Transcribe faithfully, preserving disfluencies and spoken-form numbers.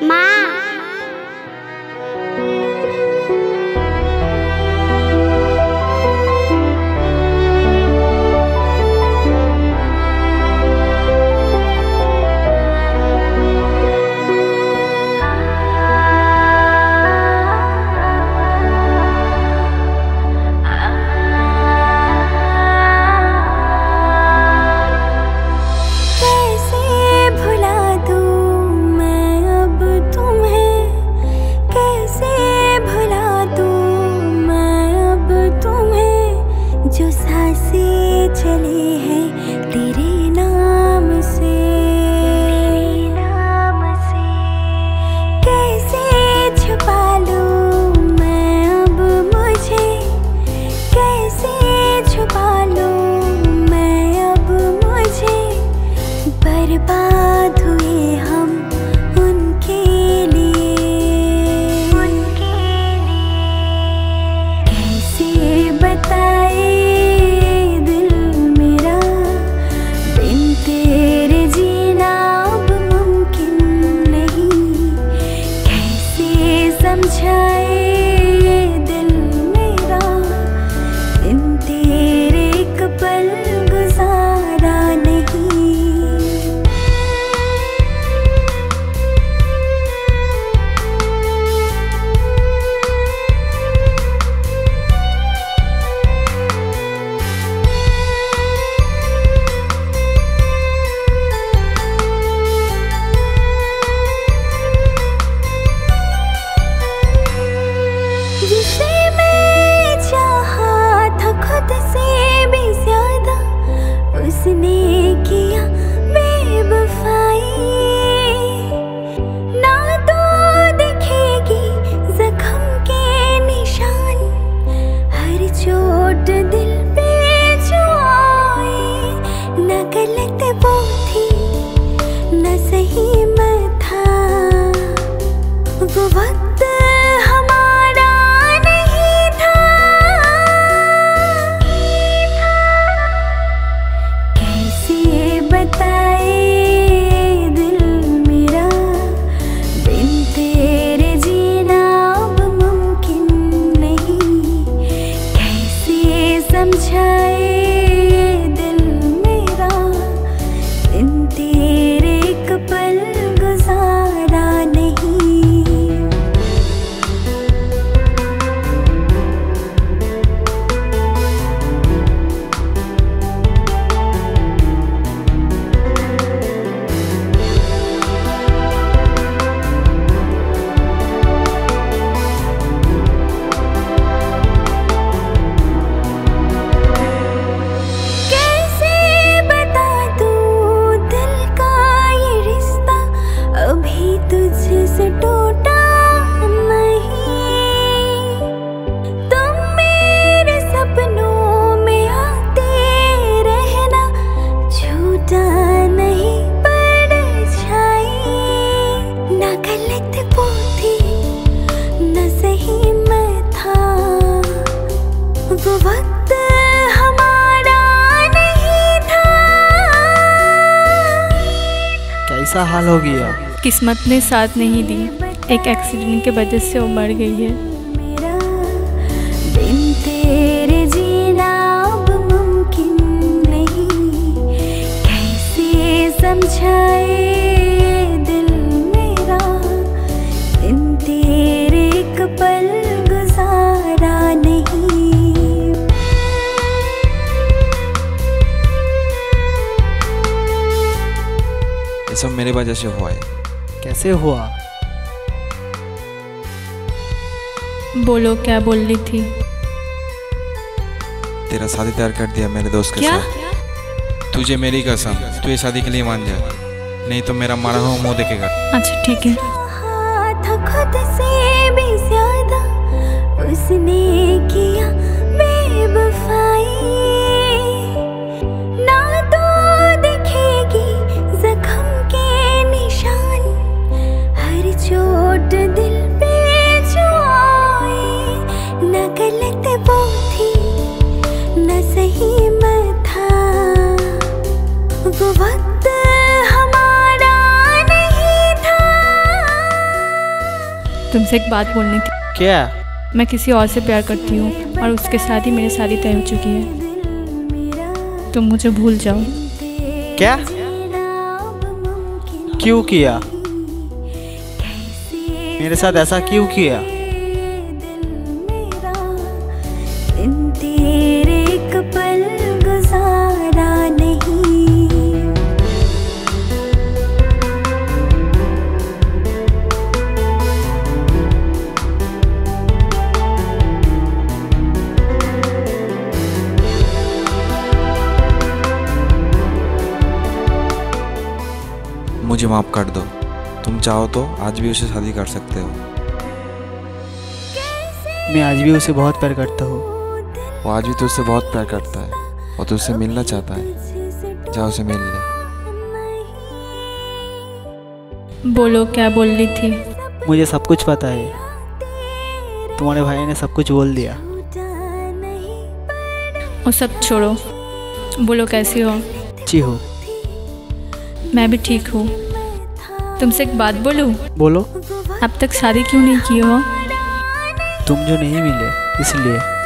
माँ। जो सांसें चले हैं तेरे नाम से, नाम से कैसे छुपा लूं मैं अब मुझे, कैसे छुपा लूं मैं अब मुझे। बर्बाद हुए हम उनके लिए, उनके लिए कैसे बताए उसने किया बेवफाई, ना तो दिखेगी जख्म के निशान, हर चोट दिल पे जो आई। न गलत वो थी न सही मैं था, वो वक्त हमारा नहीं था। बताए दिल मेरा बिन तेरे जीना अब मुमकिन नहीं, कैसे समझाए दिल मेरा बिन तेरे एक पल गुजारा नहीं। तुझसे टूटा नहीं, तुम मेरे सपनों में आते रहना, झूठा नहीं परछाई। ना गलत वो थी न सही मैं था, वो वक्त हमारा नहीं था। कैसा हाल हो गया? किस्मत ने साथ नहीं दी, एक एक्सीडेंट के वजह से वो मर गई है। मेरा बिन तेरे जीना अब मुमकिन नहीं, कैसे समझाए दिल मेरा बिन तेरे एक पल गुजारा नहीं। ये सब मेरे वजह से हुआ है। कैसे हुआ? बोलो क्या बोल रही थी? तेरा शादी तैयार कर दिया मेरे दोस्त के साथ। तुझे मेरी कसम, तू ये शादी के लिए मान जा, नहीं तो मेरा मारा हुआ मुंह देखेगा। अच्छा ठीक है। खुद से भी ज्यादा उसने किया बेवफाई, ना तो दिखेगी जख्म के निशान, हर चोट दिल पे जो आई। न गलत वो थी न सही मैं था, वो वक्त हमारा नहीं था। तुमसे एक बात बोलनी थी। क्या? मैं किसी और से प्यार करती हूँ और उसके साथ ही मेरी शादी तय हो चुकी है। तुम मुझे भूल जाओ। क्या? क्यों किया? मेरे साथ ऐसा क्यों किया? तेरे एक पल गुजारा नहीं। मुझे माफ़ कर दो। तुम चाहो तो आज भी उसे शादी कर सकते हो। मैं आज भी उसे बहुत प्यार करता हूँ। वो आज भी तुझसे बहुत प्यार करता है और तुझसे मिलना चाहता है। जाओ उसे मिल ले। बोलो, क्या बोल रही थी? मुझे सब कुछ पता है। तुम्हारे भाई ने सब कुछ बोल दिया। वो सब छोड़ो, बोलो कैसी हो? अच्छी हो। मैं भी ठीक हूँ। तुमसे एक बात बोलूँ? बोलो। अब तक शादी क्यों नहीं की हो? तुम जो नहीं मिले इसलिए।